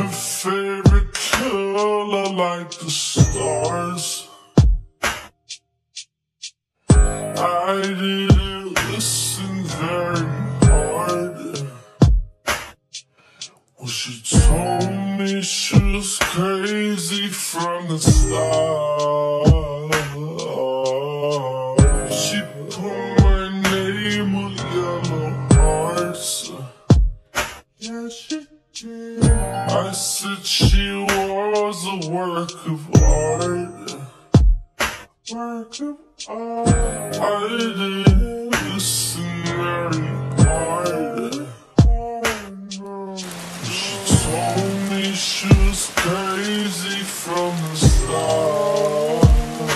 Her favorite color like the stars. I didn't listen very hard. Well, she told me she was crazy from the start. She put my name with yellow hearts. Yeah, she did. I said she was a work of art. Work of art. I didn't listen very hard. She told me she was crazy from the start.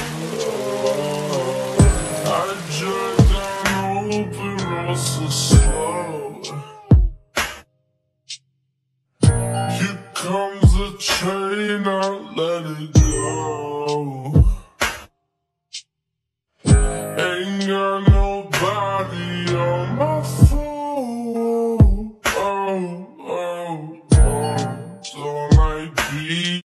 I dragged down open road so slow. Here comes a train, I'll let it go. Ain't got nobody on my phone. Don't like beat.